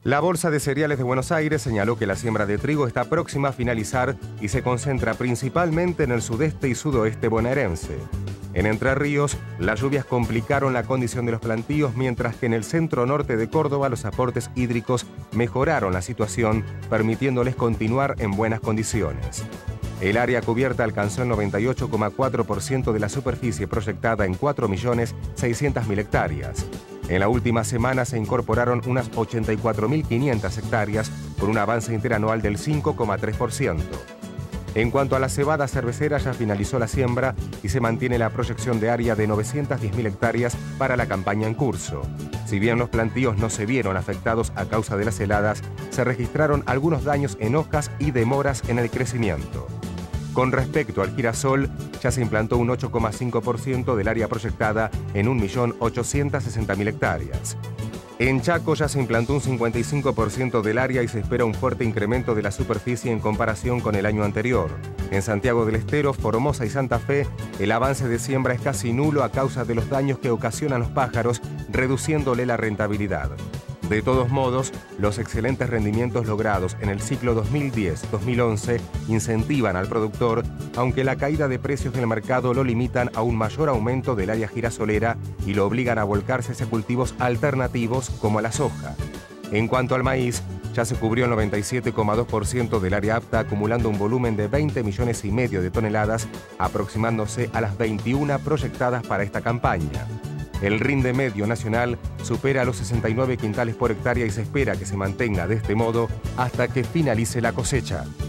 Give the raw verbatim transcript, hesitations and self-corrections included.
La Bolsa de Cereales de Buenos Aires señaló que la siembra de trigo está próxima a finalizar y se concentra principalmente en el sudeste y sudoeste bonaerense. En Entre Ríos, las lluvias complicaron la condición de los plantíos, mientras que en el centro norte de Córdoba los aportes hídricos mejoraron la situación, permitiéndoles continuar en buenas condiciones. El área cubierta alcanzó el noventa y ocho coma cuatro por ciento de la superficie proyectada en cuatro millones seiscientas mil hectáreas. En la última semana se incorporaron unas ochenta y cuatro mil quinientas hectáreas, por un avance interanual del cinco coma tres por ciento. En cuanto a la cebada cervecera, ya finalizó la siembra y se mantiene la proyección de área de novecientas diez mil hectáreas para la campaña en curso. Si bien los plantíos no se vieron afectados a causa de las heladas, se registraron algunos daños en hojas y demoras en el crecimiento. Con respecto al girasol, ya se implantó un ocho coma cinco por ciento del área proyectada en un millón ochocientas sesenta mil hectáreas. En Chaco ya se implantó un cincuenta y cinco por ciento del área y se espera un fuerte incremento de la superficie en comparación con el año anterior. En Santiago del Estero, Formosa y Santa Fe, el avance de siembra es casi nulo a causa de los daños que ocasionan los pájaros, reduciéndole la rentabilidad. De todos modos, los excelentes rendimientos logrados en el ciclo dos mil diez dos mil once incentivan al productor, aunque la caída de precios del mercado lo limitan a un mayor aumento del área girasolera y lo obligan a volcarse hacia cultivos alternativos como la soja. En cuanto al maíz, ya se cubrió el noventa y siete coma dos por ciento del área apta, acumulando un volumen de veinte millones y medio de toneladas, aproximándose a las veintiuna proyectadas para esta campaña. El rinde medio nacional supera los sesenta y nueve quintales por hectárea y se espera que se mantenga de este modo hasta que finalice la cosecha.